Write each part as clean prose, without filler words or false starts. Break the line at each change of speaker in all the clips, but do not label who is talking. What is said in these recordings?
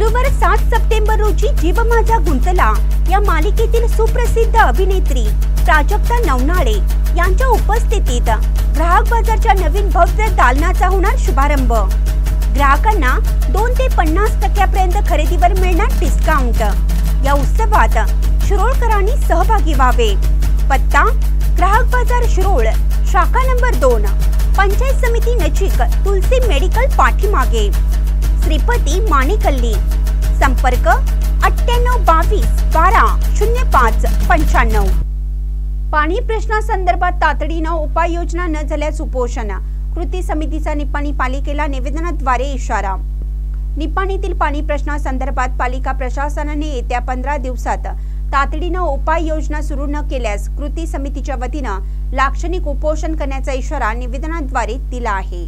गुरुवार 7 सप्टेंबर रोजी जीव माझा गुंतला या मालिकेतील सुप्रसिद्ध अभिनेत्री प्राजक्ता नवनाळे यांच्या उपस्थितीत ग्राहक बाजारच्या नवीन भव्य दालनाचा होणार शुभारंभ। ग्राहकांना 2 ते 50% खरेदीवर मिळणार डिस्काउंट। या उत्सवात शिरोळकरांनी सहभागी व्हावे। पत्ता ग्राहक बाजार शिरोळ, शाखा नंबर 2, पंचायत समिती नजीक, तुलसी मेडिकल पाठीमागे, श्रीपती माणिकल्ली। संपर्क 9822 12 05 95। पाणी प्रश्नासंदर्भात तातडीने उपाययोजना न झाल्यास उपोषण। कृती समितीचा निपाणी पालिकेला निवेदनाद्वारे इशारा। निपाणीतील पाणी प्रश्नासंदर्भात पालिका प्रशासनाने येत्या 15 दिवसात तातडीने उपाययोजना सुरू न केल्यास कृती समितीच्या वतीने लाक्षणिक उपोषण करण्याचा इशारा निवेदनाद्वारे दिला आहे।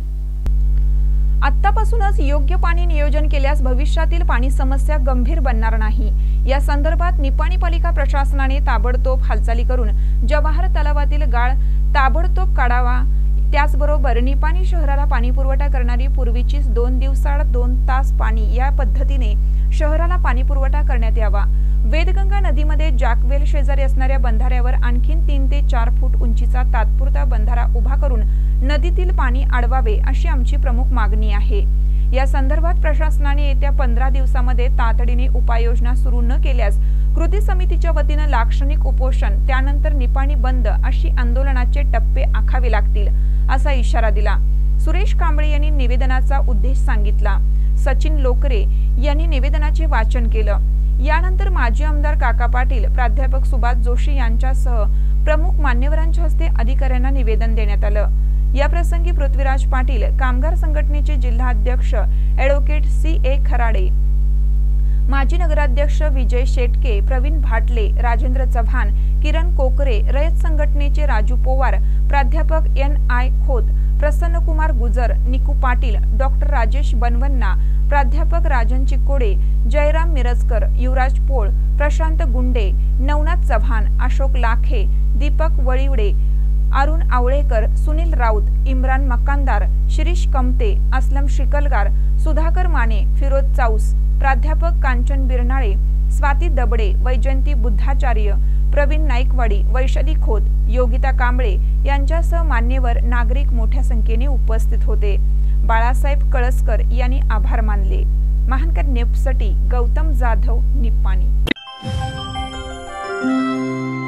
आत्तापासूनच योग्य पाणी नियोजन केल्यास भविष्यातील पाणी समस्या गंभीर बनणार नाही। या संदर्भात निपाणी पालिका प्रशासनाने ताबडतोब हालचाली करून जवाहर तलावातील गाळ ताबडतोब काढावा। त्याचबरोबर निपाणी शहराला पाणी पुरवठा करणारी पूर्वीचीच 2 दिवसाआड 2 तास पाणी या पद्धतीने शहराला पाणी पुरवठा करण्यात यावा। वेदगंगा नदीमध्ये जॅकवेल शेजारी असणाऱ्या बंधाऱ्यावर आणखीन 3 ते 4 फूट उंचीचा तात्पुरता बंधारा उभा करून नदीतील पाणी अडवावे अशी आमची प्रमुख मागणी आहे। या संदर्भात प्रशासनाने येत्या 15 दिवसांमध्ये तातडीने उपाययोजना सुरू न केल्यास कृती समितीच्या वतीने लाक्षणिक उपोषण, त्यानंतर निपाणी बंद अशी आंदोलनाचे टप्पे आखावे लागतील असा इशारा दिला। सुरेश कांबळे यांनी निवेदनाचा उद्देश सांगितला। सचिन लोकरे यांनी निवेदनाचे वाचन केलं। यानंतर माजी आमदार काका पाटील, प्राध्यापक सुभाष जोशी यांच्यासह प्रमुख मान्यवरांच्या हस्ते अधिकाऱ्यांना निवेदन देण्यात आलं। या प्रसंगी पृथ्वीराज पाटील, कामगार संघटनेचे जिल्हाध्यक्ष ॲडव्होकेट CA खराडे, माजी नगराध्यक्ष विजय शेटके, प्रवीण भाटले, राजेंद्र चव्हाण, किरण कोकरे, रयत संघटनेचे राजू पोवार, प्राध्यापक NI खोत, प्रसन्न कुमार गुजर, निकू पाटील, डॉक्टर राजेश बनवन्ना, प्राध्यापक राजन चिकोडे, जयराम मिरजकर, युवराज पोळ, प्रशांत गुंडे, नवनाथ चव्हाण, अशोक लाखे, दीपक वळिवडे, अरुण आवळेकर, सुनील राऊत, इम्रान मकानदार, शिरीष कमते, असलम शिकलगार, सुधाकर माने, फिरोज चाऊस, प्राध्यापक कांचन बिरनाळे, स्वाती दबडे, वैजयंती बुद्धाचार्य, प्रवीण नाईकवाडी, वैशाली खोत, योगिता कांबळे यांच्यासह मान्यवर नागरिक मोठ्या संख्येने उपस्थित होते। बाळासाहेब कळसकर यांनी आभार मानले। महानकर न्यूजसाठी गौतम जाधव, निपाणी।